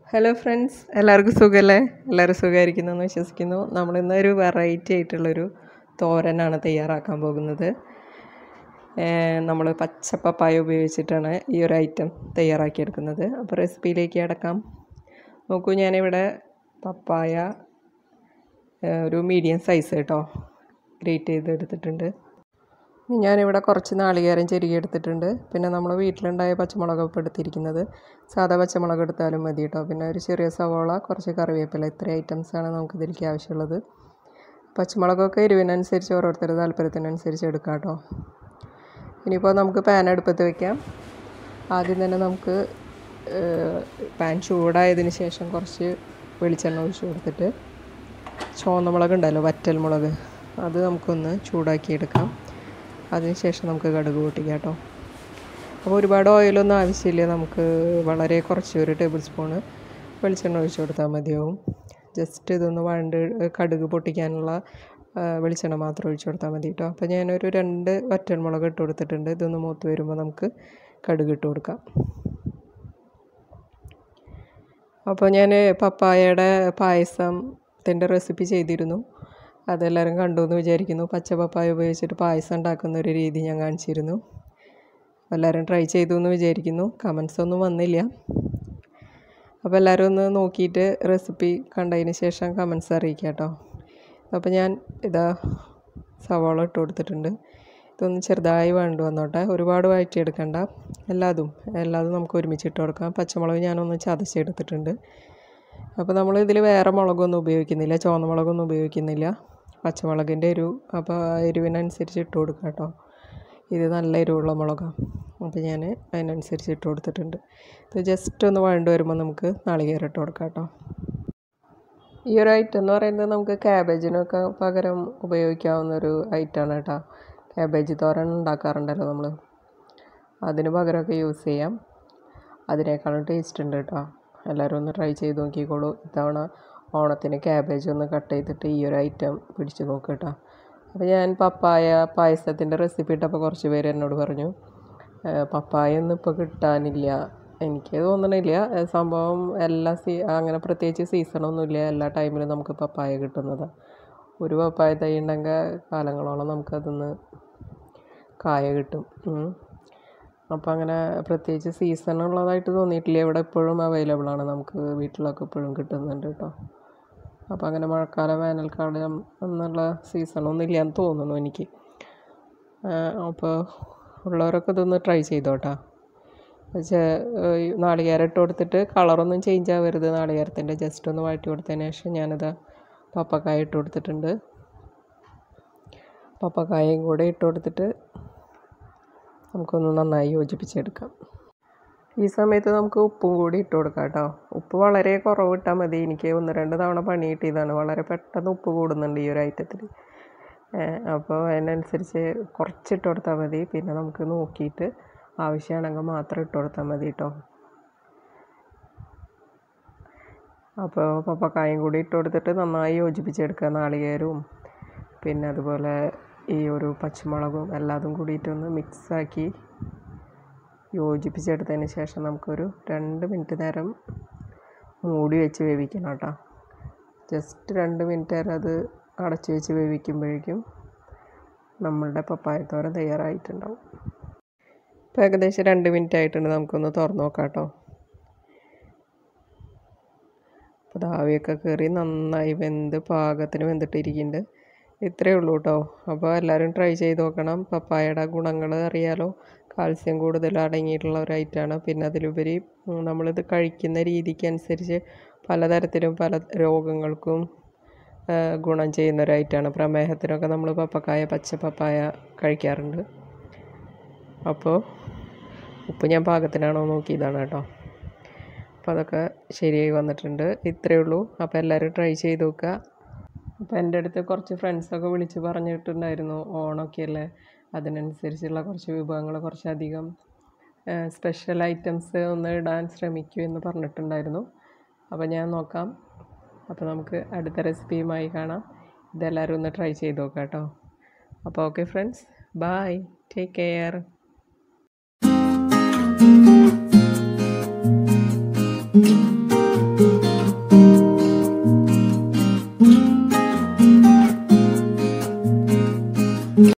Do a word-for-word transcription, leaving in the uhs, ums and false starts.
Hello friends, എല്ലാവർക്കും സുഖമല്ലേ? എല്ലാവരും സുഖമായിരിക്കുന്നു എന്ന് വിശ്വസിക്കുന്നു. നമ്മളിന്നൊരു വെറൈറ്റി ആയിട്ടുള്ളൊരു തോരനാണ് തയ്യാറാക്കാൻ പോകുന്നത്. നമ്മൾ പച്ച പപ്പായ ഉപയോഗിച്ചിട്ടാണ് ഈ ഒരു ഐറ്റം തയ്യാറാക്കിയെടുക്കുന്നത്. അപ്പോൾ റെസിപ്പിയിലേക്ക് കിടക്കാം. നോക്കൂ, ഞാനിവിടെ പപ്പായ ഒരു മീഡിയം സൈസ് കേട്ടോ ഗ്രേറ്റ് ചെയ്ത് എടുത്തിട്ടുണ്ട്. ഞാനിവിടെ കുറച്ച് നാളികേരം ചെരുകി എടുത്തിട്ടുണ്ട്. പിന്നെ നമ്മൾ വീട്ടിലുണ്ടായ പച്ചമുളക് ഇപ്പോൾ എടുത്തിരിക്കുന്നത്. സാധാ പച്ചമുളക് എടുത്താലും മതി കേട്ടോ. പിന്നെ ഒരു ചെറിയ സവോള, കുറച്ച് കറിവേപ്പില, ഇത്രയും ഐറ്റംസാണ് നമുക്ക് ഇതിലേക്ക് ആവശ്യമുള്ളത്. പച്ചമുളകൊക്കെ എരിവിനനുസരിച്ച് ഓരോരുത്തരുടെ താല്പര്യത്തിനനുസരിച്ച് എടുക്കാം കേട്ടോ. ഇനിയിപ്പോൾ നമുക്ക് പാൻ അടുപ്പത്ത് വയ്ക്കാം. ആദ്യം തന്നെ നമുക്ക് പാൻ ചൂടായതിന് ശേഷം കുറച്ച് വെളിച്ചെണ്ണ ഒഴിച്ച് കൊടുത്തിട്ട് ചുവന്ന മുളക് ഉണ്ടല്ലോ, വറ്റൽ മുളക്, അത് നമുക്കൊന്ന് ചൂടാക്കിയെടുക്കാം. അതിനുശേഷം നമുക്ക് കടുക് പൊട്ടിക്കാം കേട്ടോ. അപ്പോൾ ഒരുപാട് ഓയിലൊന്നും ആവശ്യമില്ല. നമുക്ക് വളരെ കുറച്ച് ഒരു ടേബിൾ സ്പൂണ് വെളിച്ചെണ്ണ ഒഴിച്ച് കൊടുത്താൽ മതിയാവും. ജസ്റ്റ് ഇതൊന്ന് വഴണ്ട് കടുക് പൊട്ടിക്കാനുള്ള വെളിച്ചെണ്ണ മാത്രം ഒഴിച്ച് കൊടുത്താൽ മതി കേട്ടോ. അപ്പോൾ ഞാനൊരു രണ്ട് വറ്റൽമുളക് ഇട്ട് കൊടുത്തിട്ടുണ്ട്. ഇതൊന്ന് മൂത്ത് വരുമ്പോൾ നമുക്ക് കടുക് ഇട്ട് കൊടുക്കാം. അപ്പോൾ ഞാൻ പപ്പായയുടെ പായസത്തിൻ്റെ റെസിപ്പി ചെയ്തിരുന്നു. അതെല്ലാവരും കണ്ടു എന്ന് വിചാരിക്കുന്നു. പച്ച പപ്പായ ഉപയോഗിച്ചിട്ട് പായസം ഉണ്ടാക്കുന്ന ഒരു രീതി ഞാൻ കാണിച്ചിരുന്നു. എല്ലാവരും ട്രൈ ചെയ്തു എന്ന് വിചാരിക്കുന്നു. കമൻസ് ഒന്നും വന്നില്ല. അപ്പോൾ എല്ലാവരും ഒന്ന് നോക്കിയിട്ട് റെസിപ്പി കണ്ടതിന് ശേഷം കമൻസ് അറിയിക്കുക കേട്ടോ. അപ്പോൾ ഞാൻ ഇതാ സവാള ഇട്ട് കൊടുത്തിട്ടുണ്ട്. ഇതൊന്ന് ചെറുതായി വഴണ്ട് വന്നോട്ടെ, ഒരുപാട് വഴറ്റിയെടുക്കണ്ട. എല്ലാതും എല്ലാതും നമുക്ക് ഒരുമിച്ച് ഇട്ട് കൊടുക്കാം. പച്ചമുളക് ഞാനൊന്ന് ചതച്ചെടുത്തിട്ടുണ്ട്. അപ്പോൾ നമ്മൾ ഇതിൽ വേറെ മുളകൊന്നും ഉപയോഗിക്കുന്നില്ല, ചുവന്ന മുളകൊന്നും ഉപയോഗിക്കുന്നില്ല. പച്ചമുളകിൻ്റെ എരിവ് അപ്പോൾ എരിവിനനുസരിച്ച് ഇട്ട് കൊടുക്കാം കേട്ടോ. ഇത് നല്ല എരിവുള്ള മുളകാണ്. അപ്പോൾ ഞാൻ അതിനനുസരിച്ച് ഇട്ട് കൊടുത്തിട്ടുണ്ട്. ഇത് ജസ്റ്റ് ഒന്ന് വഴണ്ട് വരുമ്പോൾ നമുക്ക് നാളികേരം ഇട്ട് കൊടുക്കാം കേട്ടോ. ഈ ഒരു ഐറ്റം എന്ന് പറയുന്നത് നമുക്ക് ക്യാബേജിനൊക്കെ പകരം ഉപയോഗിക്കാവുന്നൊരു ഐറ്റമാണ് കേട്ടോ. ക്യാബേജ് തോരൻ ഉണ്ടാക്കാറുണ്ടല്ലോ നമ്മൾ, അതിന് പകരമൊക്കെ യൂസ് ചെയ്യാം. അതിനേക്കാളും ടേസ്റ്റ് ഉണ്ട് കേട്ടോ. എല്ലാവരും ഒന്ന് ട്രൈ ചെയ്ത് നോക്കിക്കോളൂ. ഇത്തവണ ഓണത്തിന് ക്യാബേജ് ഒന്ന് കട്ട് ചെയ്തിട്ട് ഈ ഒരു ഐറ്റം പിടിച്ച് നോക്കുക കേട്ടോ. അപ്പോൾ ഞാൻ പപ്പായ പായസത്തിൻ്റെ റെസിപ്പി ഇട്ടപ്പോൾ കുറച്ച് പേര് എന്നോട് പറഞ്ഞു പപ്പായ ഒന്നും ഇപ്പോൾ കിട്ടാനില്ല. എനിക്ക് തോന്നണില്ല, സംഭവം എല്ലാ സീ അങ്ങനെ പ്രത്യേകിച്ച് സീസണൊന്നുമില്ല. എല്ലാ ടൈമിലും നമുക്ക് പപ്പായ കിട്ടുന്നത്. ഒരു പപ്പായ തൈ ഉണ്ടെങ്കിൽ കാലങ്ങളോളം നമുക്കതിന്ന് കായ കിട്ടും. അപ്പോൾ അങ്ങനെ പ്രത്യേകിച്ച് സീസൺ ഉള്ളതായിട്ട് തോന്നിയിട്ടില്ല. ഇവിടെ എപ്പോഴും അവൈലബിളാണ്, നമുക്ക് വീട്ടിലൊക്കെ എപ്പോഴും കിട്ടുന്നുണ്ട് കേട്ടോ. അപ്പോൾ അങ്ങനെ മഴക്കാലം വേനൽക്കാലം എന്നുള്ള സീസണൊന്നും ഇല്ലയെന്ന് തോന്നുന്നു എനിക്ക്. അപ്പോൾ ഉള്ളവരൊക്കെ ഇതൊന്ന് ട്രൈ ചെയ്തോട്ടാ. പക്ഷേ നാളികേരം ഇട്ട് കൊടുത്തിട്ട് കളറൊന്നും ചേഞ്ച് ആവരുത് നാളികേരത്തിൻ്റെ. ജസ്റ്റ് ഒന്ന് വഴറ്റി കൊടുത്തതിന് ശേഷം ഞാനിത് പപ്പക്കായ ഇട്ട് കൊടുത്തിട്ടുണ്ട്. പപ്പക്കായയും കൂടെ ഇട്ട് കൊടുത്തിട്ട് നമുക്കൊന്ന് നന്നായി യോജിപ്പിച്ചെടുക്കാം. ഈ സമയത്ത് നമുക്ക് ഉപ്പും കൂടി ഇട്ട് കൊടുക്കാം കേട്ടോ. ഉപ്പ് വളരെ കുറവ് ഇട്ടാൽ മതി. എനിക്ക് ഒന്ന് രണ്ട് തവണ പണി കിട്ടിയതാണ്. വളരെ പെട്ടെന്ന് ഉപ്പ് കൂടുന്നുണ്ട് ഈ ഒരു ഐറ്റത്തിൽ. അപ്പോൾ അതിനനുസരിച്ച് കുറച്ചിട്ട് കൊടുത്താൽ മതി. പിന്നെ നമുക്ക് നോക്കിയിട്ട് ആവശ്യമാണെങ്കിൽ മാത്രം ഇട്ട് കൊടുത്താൽ മതി കേട്ടോ. അപ്പോൾ പപ്പക്കായും കൂടി ഇട്ട് കൊടുത്തിട്ട് നന്നായി യോജിപ്പിച്ചെടുക്കുക. നാളികേരവും പിന്നെ അതുപോലെ ഈ ഒരു പച്ചമുളകും എല്ലാതും കൂടിയിട്ടൊന്ന് മിക്സാക്കി യോജിപ്പിച്ചെടുത്തതിന് ശേഷം നമുക്കൊരു രണ്ട് മിനിറ്റ് നേരം മൂടി വെച്ച് വേവിക്കണം കേട്ടോ. ജസ്റ്റ് രണ്ട് മിനിറ്റ് നേരം അത് അടച്ച് വെച്ച് വേവിക്കുമ്പോഴേക്കും നമ്മളുടെ പപ്പായത്തോരൻ തയ്യാറായിട്ടുണ്ടാവും. ഇപ്പോൾ ഏകദേശം രണ്ട് മിനിറ്റ് ആയിട്ടുണ്ട്. നമുക്കൊന്ന് തുറന്ന് നോക്കാം കേട്ടോ. അപ്പോൾ ആവിയൊക്കെ കയറി നന്നായി വെന്ത് പാകത്തിന് വെന്തിട്ടിരിക്കുന്നുണ്ട്. ഇത്രയേ ഉള്ളൂ കേട്ടോ. അപ്പോൾ എല്ലാവരും ട്രൈ ചെയ്ത് നോക്കണം. പപ്പായയുടെ ഗുണങ്ങൾ അറിയാലോ. കാൽസ്യം കൂടുതൽ അടങ്ങിയിട്ടുള്ള ഒരു ഐറ്റമാണ്. പിന്നെ അതിലുപരി നമ്മളിത് കഴിക്കുന്ന രീതിക്ക് അനുസരിച്ച് പലതരത്തിലും പല രോഗങ്ങൾക്കും ഗുണം ചെയ്യുന്ന ഒരു ഐറ്റമാണ്. പ്രമേഹത്തിനൊക്കെ നമ്മൾ പപ്പക്കായ പച്ച പപ്പായ കഴിക്കാറുണ്ട്. അപ്പോൾ ഉപ്പ് ഞാൻ പാകത്തിനാണോ നോക്കിയതാണ് കേട്ടോ. അപ്പോൾ അതൊക്കെ ശരിയായി വന്നിട്ടുണ്ട്. ഇത്രയേ ഉള്ളൂ. അപ്പോൾ എല്ലാവരും ട്രൈ ചെയ്ത് നോക്കുക. അപ്പോൾ എൻ്റെ അടുത്ത് കുറച്ച് ഫ്രണ്ട്സൊക്കെ വിളിച്ച് പറഞ്ഞിട്ടുണ്ടായിരുന്നു, ഓണമൊക്കെ അല്ലേ, അതിനനുസരിച്ചുള്ള കുറച്ച് വിഭവങ്ങൾ കുറച്ചധികം സ്പെഷ്യൽ ഐറ്റംസ് ഒന്ന് ഇടാൻ ശ്രമിക്കൂ എന്ന് പറഞ്ഞിട്ടുണ്ടായിരുന്നു. അപ്പോൾ ഞാൻ നോക്കാം. അപ്പോൾ നമുക്ക് അടുത്ത റെസിപ്പിയുമായി കാണാം. ഇതെല്ലാവരും ഒന്ന് ട്രൈ ചെയ്ത് നോക്കാം കേട്ടോ. അപ്പോൾ okay friends, bye, take care. Thank you.